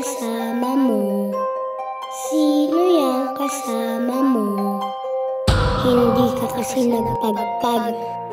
kasama mo? Sino yung kasama mo? Hindi ka kasi nagpagpag